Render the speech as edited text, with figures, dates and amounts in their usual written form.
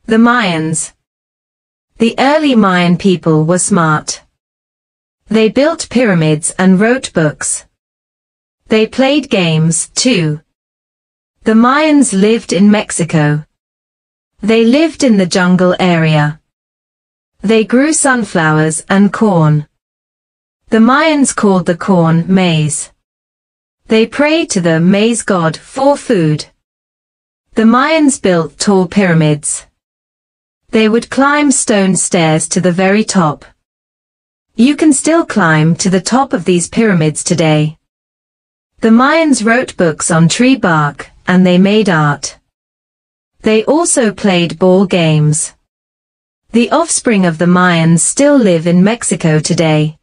The Mayans. The early Mayan people were smart. They built pyramids and wrote books. They played games, too. The Mayans lived in Mexico. They lived in the jungle area. They grew sunflowers and corn. The Mayans called the corn maize. They prayed to the maize god for food. The Mayans built tall pyramids. They would climb stone stairs to the very top. You can still climb to the top of these pyramids today. The Mayans wrote books on tree bark, and they made art. They also played ball games. The offspring of the Mayans still live in Mexico today.